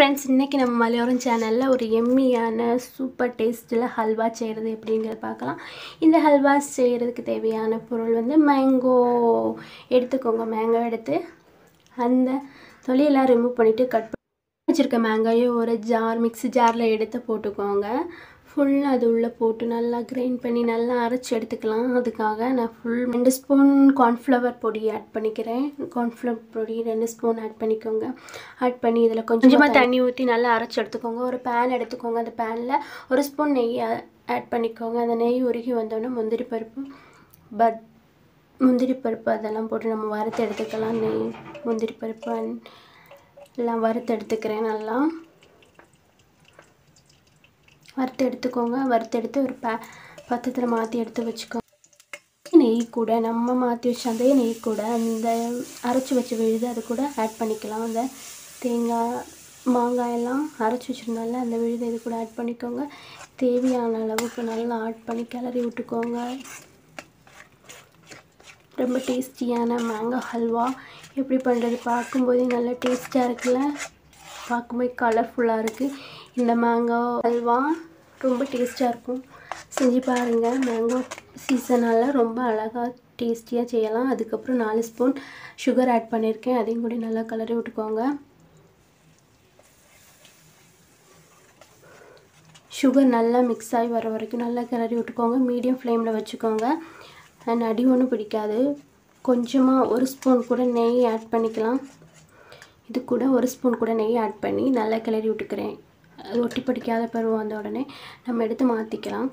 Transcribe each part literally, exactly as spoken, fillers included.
Friends, இன்றைக்கி நம்ம மலையோரம் சேனலில் ஒரு எம்மியான சூப்பர் டேஸ்ட்டில் ஹல்வா செய்கிறது எப்படிங்கிறத பார்க்கலாம். இந்த ஹல்வா செய்கிறதுக்கு தேவையான பொருள் வந்து மேங்கோ எடுத்துக்கோங்க. மேங்கோ எடுத்து அந்த தொலியெல்லாம் ரிமூவ் பண்ணிவிட்டு கட் பண்ணி வச்சுருக்க மேங்காயை ஒரு ஜார் மிக்ஸி ஜாரில் எடுத்து போட்டுக்கோங்க. ஃபுல்லாக அது உள்ளே போட்டு நல்லா கிரைண்ட் பண்ணி நல்லா அரைச்சி எடுத்துக்கலாம். அதுக்காக நான் ஃபுல் ரெண்டு ஸ்பூன் கார்ன்ஃப்ளவர் பொடி ஆட் பண்ணிக்கிறேன். கார்ன்ஃப்ளவர் பொடி ரெண்டு ஸ்பூன் ஆட் பண்ணிக்கோங்க. ஆட் பண்ணி இதில் கொஞ்சமாக தண்ணி ஊற்றி நல்லா அரைச்சி எடுத்துக்கோங்க. ஒரு பேன் எடுத்துக்கோங்க. அந்த பேனில் ஒரு ஸ்பூன் நெய் ஆட் பண்ணிக்கோங்க. அந்த நெய் உருகி வந்தோடனே முந்திரி பருப்பு பட் முந்திரி பருப்பு அதெல்லாம் போட்டு நம்ம வறுத்து எடுத்துக்கலாம். நெய் முந்திரி பருப்பு எல்லாம் வறுத்து எடுத்துக்கிறேன். நல்லா வறுத்து எடுத்துக்கோங்க. வறுத்து எடுத்து ஒரு பே பத்திரத்தில் மாற்றி எடுத்து வச்சுக்கோங்க. நெய் கூட நம்ம மாற்றி வச்ச அதே நெய் கூட அந்த அரைச்சி வச்ச விழுது அது கூட ஆட் பண்ணிக்கலாம். அந்த தேங்காய் மாங்காயெல்லாம் அரைச்சி வச்சுருந்தால அந்த விழுது இது கூட ஆட் பண்ணிக்கோங்க. தேவையான அளவுக்கு நல்லா ஆட் பண்ணி கிளறி விட்டுக்கோங்க. ரொம்ப டேஸ்டியான மேங்கோ ஹல்வா எப்படி பண்ணுறது பார்க்கும்போதே நல்லா டேஸ்ட்டாக இருக்குல்ல. பார்க்கும்போது கலர்ஃபுல்லாக இருக்குது. இந்த மேங்கோ ஹல்வா ரொம்ப டேஸ்ட்டாக இருக்கும். செஞ்சு பாருங்கள். மேங்கோ சீசனால் ரொம்ப அழகாக டேஸ்டியாக செய்யலாம். அதுக்கப்புறம் நாலு ஸ்பூன் சுகர் ஆட் பண்ணியிருக்கேன். அதையும் கூட நல்லா கலரி விட்டுக்கோங்க. சுகர் நல்லா மிக்ஸ் ஆகி வர வரைக்கும் நல்லா கிளறி விட்டுக்கோங்க. மீடியம் ஃப்ளேமில் வச்சுக்கோங்க. அண்ட் அடி ஒன்றும் பிடிக்காது. கொஞ்சமாக ஒரு ஸ்பூன் கூட நெய் ஆட் பண்ணிக்கலாம். இது கூட ஒரு ஸ்பூன் கூட நெய் ஆட் பண்ணி நல்லா கிளறி விட்டுக்கிறேன். அது ஒட்டி பிடிக்காத பருவம் வந்த உடனே நம்ம எடுத்து மாற்றிக்கலாம்.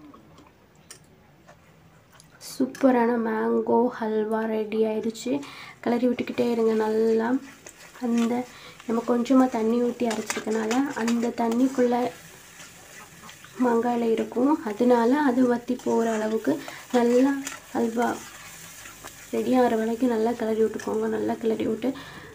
சூப்பரான மேங்கோ ஹல்வா ரெடி ஆயிடுச்சு. கிளறி விட்டுக்கிட்டே இருங்க நல்லா. அந்த நம்ம கொஞ்சமாக தண்ணி ஊற்றி அரைச்சிருக்கனால அந்த தண்ணிக்குள்ளே மாங்காயில் இருக்கும். அதனால அது வற்றி போகிற அளவுக்கு நல்லா ஹல்வா ரெடி ஆகிற வரைக்கும் நல்லா கிளறி விட்டுக்கோங்க. நல்லா கிளறி விட்டு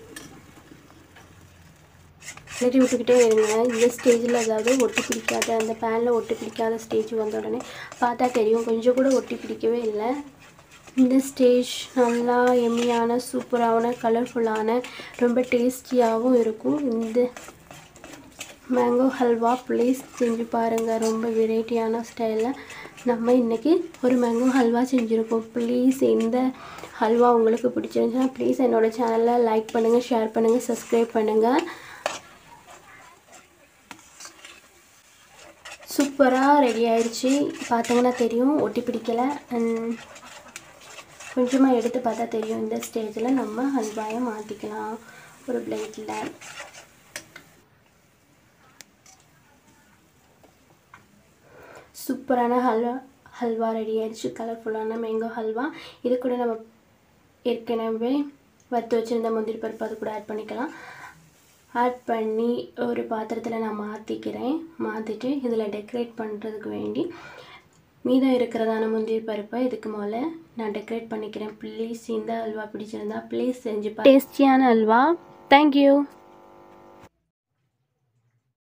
கிளறி விட்டுக்கிட்டே இருங்க. இந்த ஸ்டேஜில் அதாவது ஒட்டி பிடிக்காத அந்த பேனில் ஒட்டி பிடிக்காத ஸ்டேஜ் வந்த உடனே பார்த்தா தெரியும். கொஞ்சம் கூட ஒட்டி பிடிக்கவே இல்லை. இந்த ஸ்டேஜ் நல்லா எம்மியான சூப்பரான கலர்ஃபுல்லான ரொம்ப டேஸ்டியாகவும் இருக்கும். இந்த மேங்கோ ஹல்வா ப்ளீஸ் செஞ்சு பாருங்கள். ரொம்ப வெரைட்டியான ஸ்டைலில் நம்ம இன்றைக்கி ஒரு மேங்கோ ஹல்வா செஞ்சுருக்கோம். ப்ளீஸ் இந்த ஹல்வா உங்களுக்கு பிடிச்சிருந்துச்சுன்னா ப்ளீஸ் என்னோடய சேனலை லைக் பண்ணுங்கள், ஷேர் பண்ணுங்கள், சப்ஸ்கிரைப் பண்ணுங்கள். சூப்பராக ரெடி ஆயிடுச்சு. பார்த்தீங்கன்னா தெரியும் ஒட்டி பிடிக்கலை. அண்ட் கொஞ்சமாக எடுத்து பார்த்தா தெரியும். இந்த ஸ்டேஜில் நம்ம ஹல்வாயை மாற்றிக்கலாம் ஒரு பிளேட்டில். சூப்பரான ஹல்வா ஹல்வா ரெடி ஆயிடுச்சு. கலர்ஃபுல்லான மேங்கோ ஹல்வா. இது கூட நம்ம ஏற்கனவே வறுத்து வச்சுருந்த முந்திரி பருப்பு அது கூட ஆட் பண்ணிக்கலாம். ஆட் பண்ணி ஒரு பாத்திரத்தில் நான் மாற்றிக்கிறேன். மாற்றிட்டு இதில் டெக்கரேட் பண்ணுறதுக்கு வேண்டி மீதம் இருக்கிறதான முந்திரி பருப்பை இதுக்கு மேலே நான் டெக்கரேட் பண்ணிக்கிறேன். ப்ளீஸ் இந்த அல்வா பிடிச்சிருந்தா ப்ளீஸ் செஞ்சு டேஸ்டியான அல்வா. தேங்க்யூ.